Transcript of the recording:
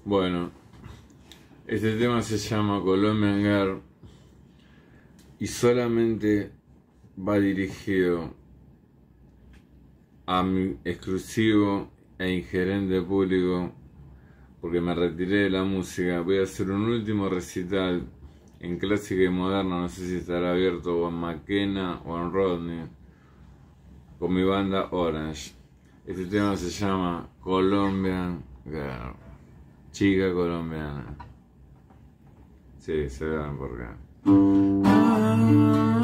Bueno, este tema se llama Colombian Girl y solamente va dirigido a mi exclusivo e ingerente público, porque me retiré de la música. Voy a hacer un último recital en clásica y moderna, no sé si estará abierto o en Maquena o en Rodney, con mi banda Orange. Este tema se llama Colombian Girl, chica colombiana. Sí, se dan por acá.